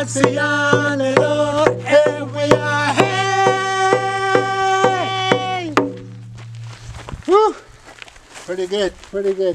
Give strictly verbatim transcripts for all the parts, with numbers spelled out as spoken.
Marciano, and we are hey! Woo! Pretty good, pretty good.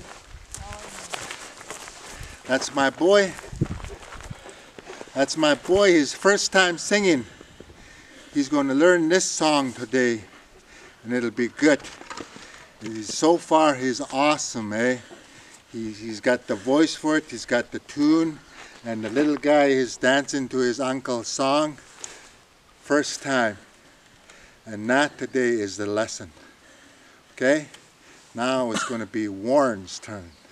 That's my boy. That's my boy, his first time singing. He's going to learn this song today, and it'll be good. He's, so far, he's awesome, eh? He, he's got the voice for it, he's got the tune, and the little guy is dancing to his uncle's song. First time. And that today is the lesson. Okay? Now it's going to be Warren's turn.